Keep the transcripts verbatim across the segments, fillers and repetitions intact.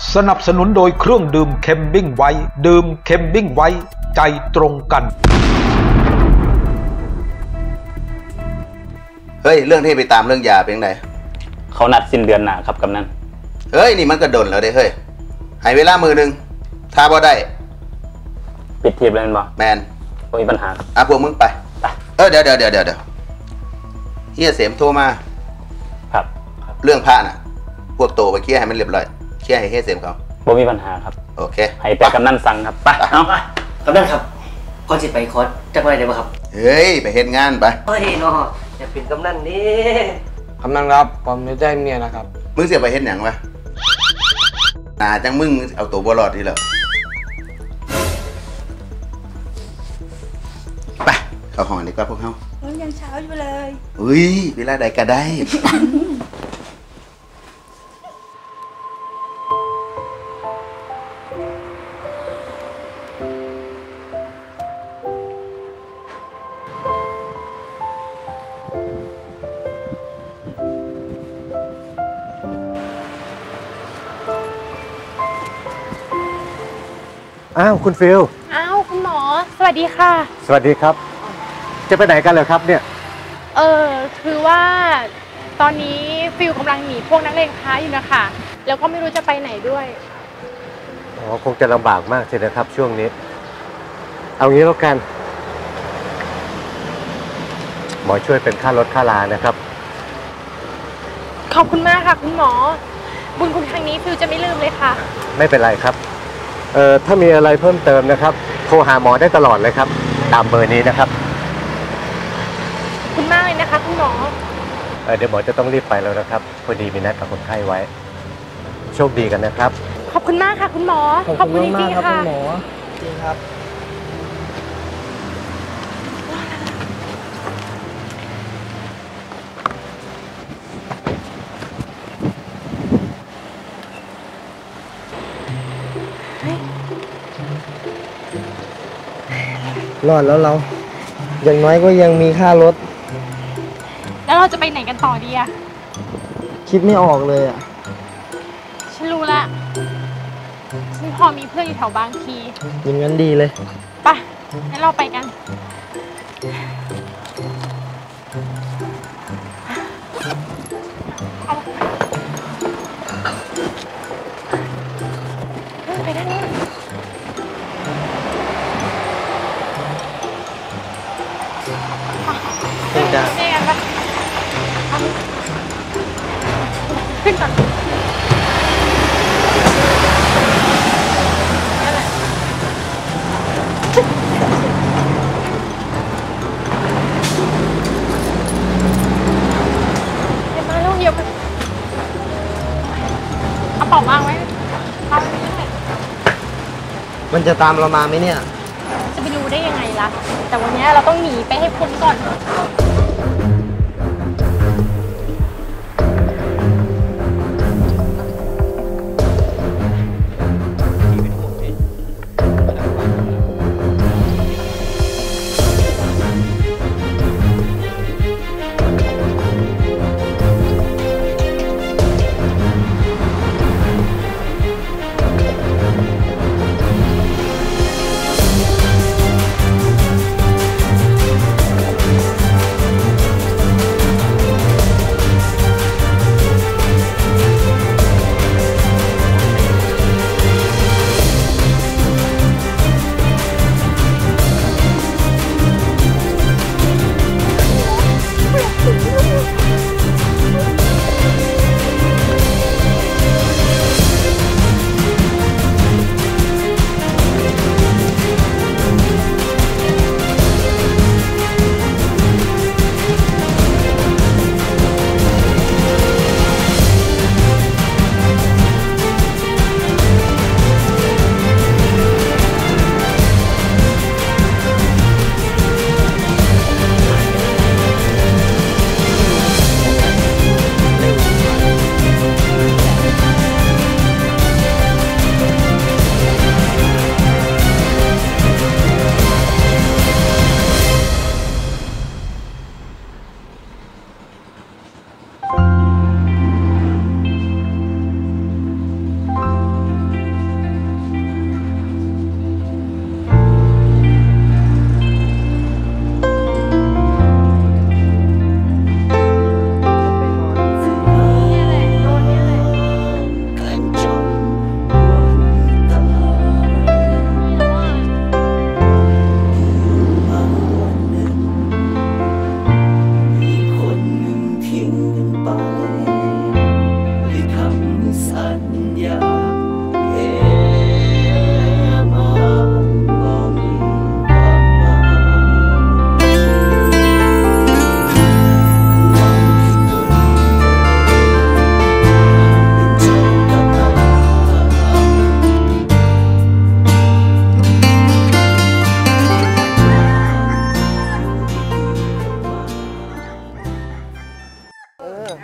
สนับสนุนโดยเครื่องดื่มเคมบิ้งไว้ดื่มเคมบิ้งไว้ใจตรงกันเฮ้ยเรื่องที่ไปตามเรื่องยาเป็นไงเขานัดสิ้นเดือนหน้าครับกำนันเฮ้ยนี่มันก็โดนแล้วเด้เฮ้ยให้เวลามือหนึ่งถ้าบ่ได้ปิดทีบเลยมั้ยแมนไม่มีปัญหาครับอ่ะพวกมึงไปเออเดี๋ยวเดี๋ยวเดี๋ยวเดี๋ยวเฮียเสมโทรมาครับเรื่องผ้าน่ะพวกโตไปเคลียร์ให้มันเรียบร้อยเคลียร์ให้เฮียเสมเขาไม่มีปัญหาครับโอเคให้แต่กำนันสั่งครับไปเอาไปกำนันครับก่อนสิไปคอร์สจะไปไหนบ้างครับเฮ้ยไปเฮ็ดงานไปเฮ้ยเนาะจะเป็นกำนันนี่กำนันครับผมไม่ได้เมียนะครับมึงเสียไปเฮ็ดหยังวะน่าจังมึงเอาตัวบ่รอดทีแล้วไปเข้าห้องดีกว่าพวกเขายังเช้าอยู่เลยอุ้ยเวลาใดก็ได้อ้าวคุณฟิลอ้าวคุณหมอสวัสดีค่ะสวัสดีครับจะไปไหนกันเลยครับเนี่ยเออคือว่าตอนนี้ฟิลกำลังหนีพวกนักเลงค้าอยู่นะคะแล้วก็ไม่รู้จะไปไหนด้วยอ๋อคงจะลำบากมากใช่ไหมครับช่วงนี้เอางี้แล้วกันหมอช่วยเป็นค่ารถค่าลานะครับขอบคุณมากค่ะคุณหมอบุญคุณครั้งนี้ฟิลจะไม่ลืมเลยค่ะไม่เป็นไรครับเอ่อถ้ามีอะไรเพิ่มเติมนะครับโทรหาหมอได้ตลอดเลยครับตามเบอร์นี้นะครับขอบคุณมากเลยนะคะคุณหมอเอ่อเดี๋ยวหมอจะต้องรีบไปแล้วนะครับพอดีมีนัดกับคนไข้ไว้โชคดีกันนะครับขอบคุณมากค่ะคุณหมอขอบคุณจริงๆค่ะคุณหมอจริงครับรอดแล้วเราอย่างน้อยก็ยังมีค่ารถแล้วเราจะไปไหนกันต่อดีอะคิดไม่ออกเลยอะฉันรู้ละฉันพอมีเพื่อนอยู่แถวบางพีอย่างนั้นดีเลยไปงั้นเราไปกันไปด้านนู้นขึ้นจ้ะขึ้นก่อนเดี๋ยวมาลูกเดี๋ยวมาเอาเป๋าวางไว้เอาไว้นี่เลยมันจะตามเรามาไหมเนี่ยจะไปรู้ได้ยังไงล่ะแต่วันนี้เราต้องหนีไปให้พ้นก่อน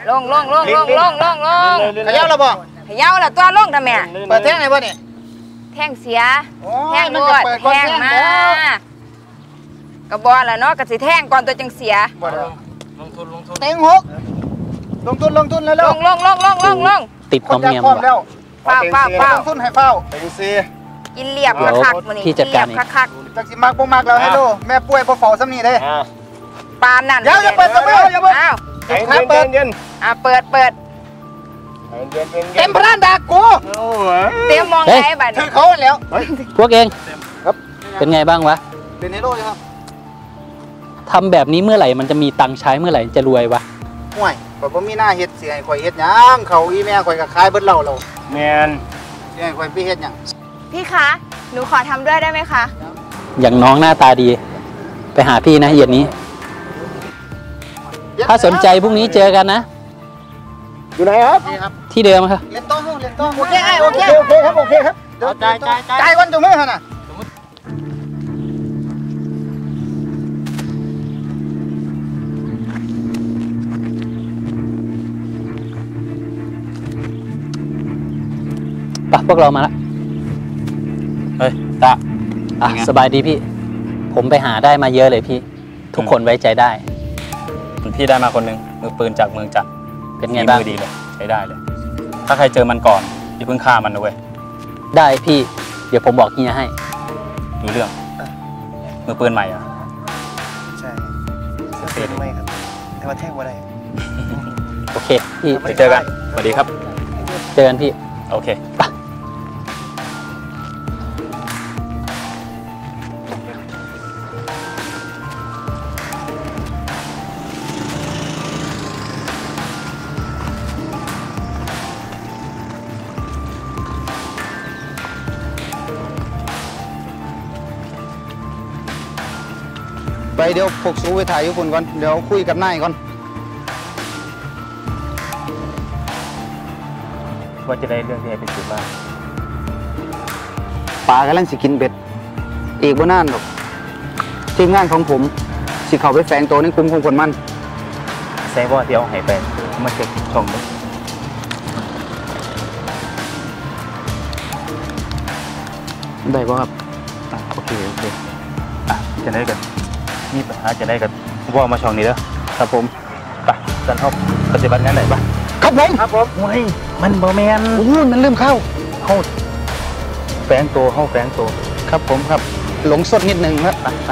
ลงลงลงลงลงลงลงขยับแล้วบ่เขย่าแล้วตัวลงทำไมเปิดแท่งไหนบ่นี่แท่งเสียโอ้แท่ยงมันโลก็ดเปิดก่อนแท่งแท่งมาแล้วกระบอกแล้วเนาะกระสิแท่งก่อนตัวจังเสียบ่ได้ลงทุนลงทุนเต็งหกลงทุนลงทุนแล้วลงลงลงลงลงลงติดคนน้ำอยากเนียมพร้อมว่ะแล้วเฝ้าเฝ้าเฝ้าลงทุนให้เฝ้าเต็งสี่กินเรียบคักๆมื้อนี้พี่จัดการเองเรียบคักจักสิมักบ่มักแล้วให้ดูแม่ป่วยบ่เฝ้าซ้ำนี่เด้ๆปานนั่นอย่าอย่าเปิดอย่าเปิดอย่าเปิดอ้าวเย็นเย็นเย็นอ่ะเปิดเปิดเต็มพระดากูเตรียมมองเฮ้ยไหนบัดถึนี้งเขาแล้วพวกเองครับเป็นไงบ้างวะเป็นฮีโร่ครับทำแบบนี้เมื่อไหร่มันจะมีตังค์ใช้เมื่อไหร่จะรวยวะห่วยข่อยบ่มีหน้าเฮ็ดสิให้ข่อยเฮ็ดหยังเขาอีแม่ข่อยก็ขายเบิดเหล้าแล้วแมนสิให้ข่อยไปเฮ็ดหยังพี่คะหนูขอทำด้วยได้ไหมคะอย่างน้องหน้าตาดี ไปหาพี่นะเย็นนี้ ถ้าสนใจพรุ่งนี้เจอกันนะอยู่ไหนครับนี่ครับที่เดิมครับเล่นโต้เล่นโต้โอเคไอ้โอเคโอเคครับโอเคครับเดี๋ยวจ่ายจ่ายจ่ายวันจุมือหั่นน่ะไปพวกเรามาละ เฮ้ยตาอ่ะสบายดีพี่ ผมไปหาได้มาเยอะเลยพี่ ทุกคนไว้ใจได้พี่ได้มาคนหนึ่งมือปืนจากเมืองจันทร์เป็นไงบ้างฝีมือดีเลยใช้ได้เลย ถ้าใครเจอมันก่อนอย่าเพิ่งฆ่ามันนะเว้ยได้พี่ เดี๋ยวผมบอกเฮียให้รู้เรื่องมือปืนใหม่อ่ะใช่เสียไม่ครับแต่ว่าแท่งว่าได้โอเคพี่ไปเจอกันสวัสดีครับเจอกันพี่โอเคไปเดี๋ยวพวกสูไปถ่ายอยู่คนก่อนเดี๋ยวคุยกับนายก่อนว่าจะได้เรื่องที่ให้เป็นสุดบ้างปลากำลังสิกินเบ็ดอีกบ่นานหรอกทีมงานของผมสิเข้าไปแฝงตัวในกลุ่มของคนมันแซ่ว่าที่เอาให้ไปมาเช็คช่องมึงได้ป่ะครับอ่ะโอเคโอเคอ่ะจะได้กันนี่ปัญหาจะได้กันว่ามาช่องนี้เด้อครับผมไปกันเข้าปฏิบัติงานไหนปะครับผมครับผมโอ้ยมันบอแมนโอ้ยมันลืมเข้าเข้าแฝงตัวเข้าแฝงตัวครับผมครับหลงสดนิดนึงครับไปไป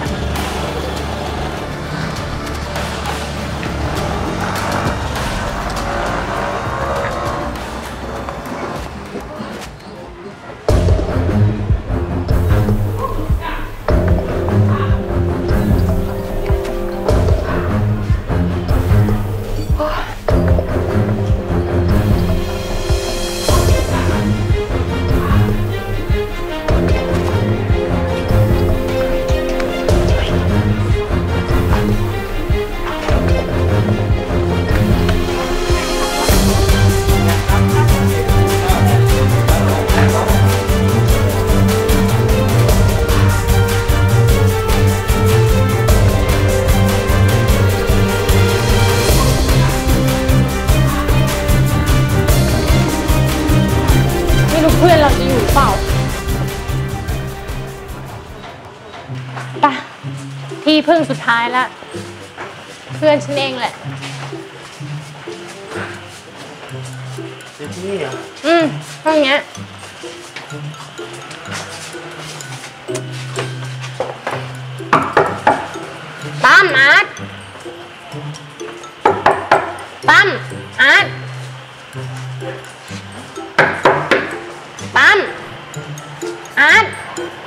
ไม่รู้เพื่อนเราจะอยู่หรือเปล่าไปที่พึ่งสุดท้ายละเพื่อนฉันเองแหละอืมห้องเนี้ยตั้มอาร์ตตั้มอาร์ตตั้มอาร์ต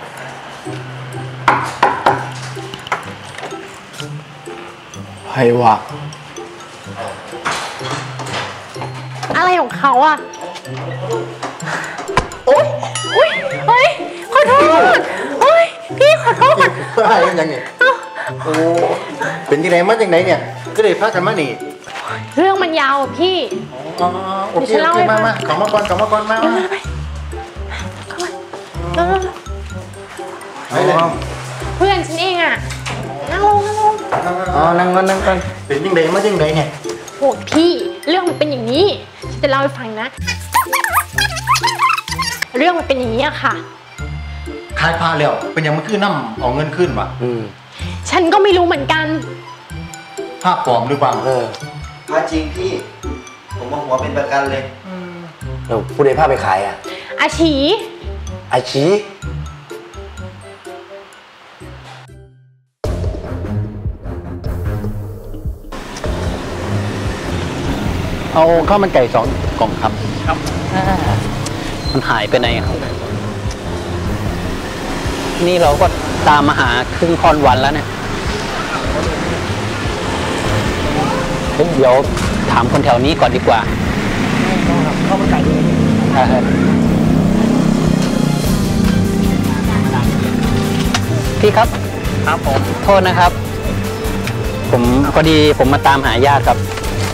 ให้วะอะไรของเขาอ่ะโอ๊ยอุ๊ยเฮ้ย ขอโทษเฮ้ย พี่ขอโทษอะไรยังไงโอ้เป็นยังไงมาจากไหนเนี่ยก็เลยพากันมาหนีเรื่องมันยาวอ่ะพี่อ๋อโอเคเดี๋ยวฉันโอเล่าเคให้ฟัมาง มาขอมาก่อนขอมาก่อนมามาเออไปเลยเพื่อนฉันเองอ่ะ นั่งลงนั่งลงอ๋อนั่งก่อนนั่งก่อนเป็นยังไงมาจากไหนเนี่ยโหพี่เรื่องมันเป็นอย่างนี้ฉันจะเล่าให้ฟังนะ เรื่องมันเป็นอย่างนี้อะค่ะขายผ้าแล้วเป็นยังมันคือน้ำเอาเงินขึ้นวะฉันก็ไม่รู้เหมือนกันผ้าปลอมหรือเปล่าเออพาจริงพี่ ผมมาหัวเป็นประกันเลยเราผู้ใดผ้าไปขายอ่ะอาชีอาชีเอาข้าวมันไก่สองกล่องครับครับมันหายไปไหนครับนี่เราก็ตามมาหาครึ่งค่อนวันแล้วเนี่ยเดี๋ยวถามคนแถวนี้ก่อนดีกว่าข้าวมันไก่พี่ครับครับผมโทษนะครับ ผมพอดีผมมาตามหาญาติครับ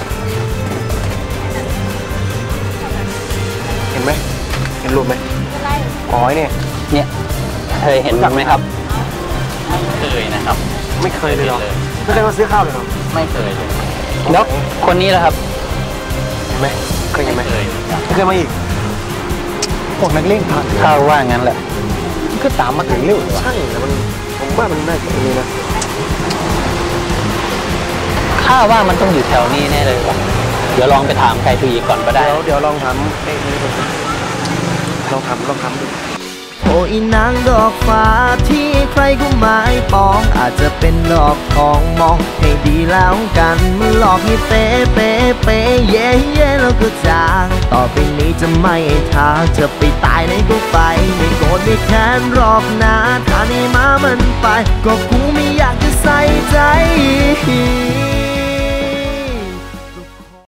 เห็นไหมเห็นรูปไหมอ๋อเนี่ยเนี่ยเคยเห็นไหมครับไม่เคยนะครับไม่เคยเลยหรอไม่เคยมาซื้อข้าวเลยหรอไม่เคยเลยแล้วคนนี้แหละครับเห็นไหมเคยเห็นไหมไม่เคยมาอีกพวกนักเล่นผ่านข้าวว่างั้นแหละก็ตามมาถึงเร็วใช่แต่มันผมว่ามันน่าจะนี่นะข้าว่ามันต้องอยู่แถวนี้แน่เลยว่ะเดี๋ยวลองไปถามใครทุยก่อนก็ได้เดี๋ยวเดี๋ยวลองถามไอ้นี่ลองทำลองทำดูโอ้อีนางดอกฟ้าที่ใครก็หมายปองอาจจะเป็นดอกทองมองให้ดีแล้วกันมันหลอกให้เป๊ะเป๊ะเป๊ะเย่เย่แล้วก็จางต่อไปนี้จะไม่ทางจะไปตายในก็ไปไม่โกรธไม่แค้นหรอกนะถ้านี่มามันไปก็กูไม่อยากจะใส่ใจ